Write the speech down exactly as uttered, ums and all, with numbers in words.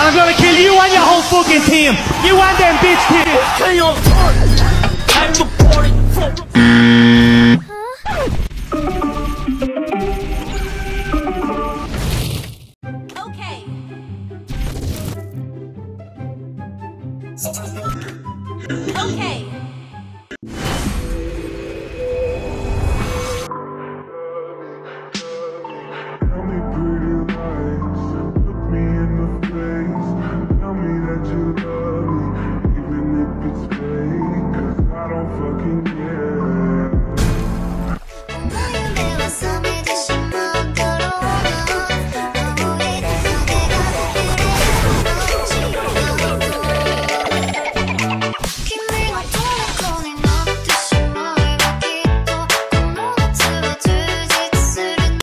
I'm gonna kill you and your whole fucking team. You and them bitch kids. Okay, I'm time to party for. Okay.